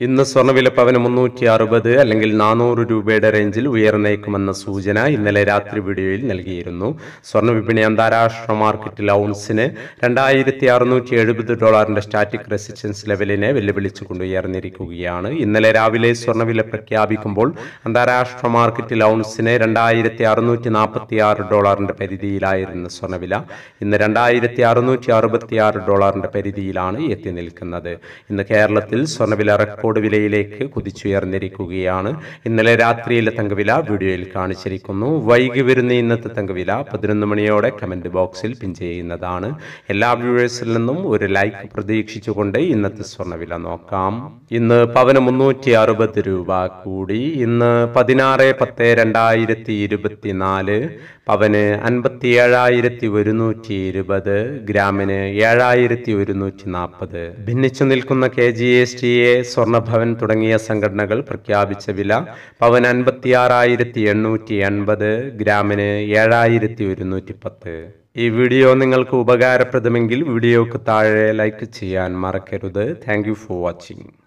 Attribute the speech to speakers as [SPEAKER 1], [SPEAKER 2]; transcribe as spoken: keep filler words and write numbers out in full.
[SPEAKER 1] ഇന്ന് സ്വർണ്ണവില പവന് മുന്നൂറ്റി അറുപത് അല്ലെങ്കിൽ നാനൂറ് രൂപയുടെ റേഞ്ചിൽ ഉയർന്നേക്കുമെന്ന സൂചന ഇന്നലെ രാത്രി വീഡിയോയിൽ നൽകിയിരുന്നു. സ്വർണ്ണ വിപണി അന്താരാഷ്ട്ര മാർക്കറ്റിൽ ഔൺസിന് രണ്ടായിരത്തി അറുന്നൂറ്റി എഴുപത് ഡോളറിന്റെ സ്റ്റാറ്റിക് റെസിസ്റ്റൻസ് ലെവലിനെ വെല്ലുവിളിച്ചുകൊണ്ട് ഉയർന്നിരിക്കുകയാണ്. ഇന്നലെ രാവിലെ സ്വർണ്ണവില പ്രഖ്യാപിക്കുമ്പോൾ അന്താരാഷ്ട്ര മാർക്കറ്റിൽ ഔൺസിന് രണ്ടായിരത്തി അറുന്നൂറ്റി നാൽപ്പത്തി ആറ് ഡോളറിന്റെ പരിധിയിലായിരുന്ന സ്വർണ്ണവില ഇന്ന് രണ്ടായിരത്തി അറുന്നൂറ്റി അറുപത്തി ആറ് ഡോളറിന്റെ പരിധിയിലാണ് എത്തി നിൽക്കുന്നത്. ഇന്ന് കേരളത്തിൽ സ്വർണ്ണവില റെക്കോർഡ് വിലയിലേക്ക് കുതിച്ചുയർന്നിരിക്കുകയാണ്. ഇന്നലെ രാത്രിയിലെ തങ്കവില വീഡിയോയിൽ കാണിച്ചിരിക്കുന്നു. വൈകി വരുന്ന ഇന്നത്തെ തങ്കവില പതിനൊന്ന് മണിയോടെ കമന്റ് ബോക്സിൽ പിൻ ചെയ്യുന്നതാണ്. എല്ലാ വ്യൂവേഴ്സിൽ നിന്നും ഒരു ലൈക്ക് പ്രതീക്ഷിച്ചുകൊണ്ട് ഇന്നത്തെ സ്വർണ്ണവില നോക്കാം. ഇന്ന് പവന് മുന്നൂറ്റി അറുപത് രൂപ കൂടി. ഇന്ന് പതിനാറ് പത്ത് രണ്ടായിരത്തി ഇരുപത്തിനാല് പവന് അൻപത്തി ഏഴായിരത്തി ഒരുന്നൂറ്റി ഇരുപത്, ഗ്രാമിന് ഏഴായിരത്തി ഒരുന്നൂറ്റി നാൽപ്പത്. ഭിന്നിച്ചു നിൽക്കുന്ന K G S T A, Swarnabhavan തുടങ്ങിയ സംഘടനകൾ പ്രഖ്യാപിച്ച വില പവൻ അൻപത്തി ആറായിരത്തി എണ്ണൂറ്റി എൺപത്, ഗ്രാമിന് ഏഴായിരത്തി ഒരുന്നൂറ്റി പത്ത്. ഈ വീഡിയോ നിങ്ങൾക്ക് ഉപകാരപ്രദമെങ്കിൽ വീഡിയോക്ക് താഴെ ലൈക്ക് ചെയ്യാൻ മറക്കരുത്. Thank you for watching.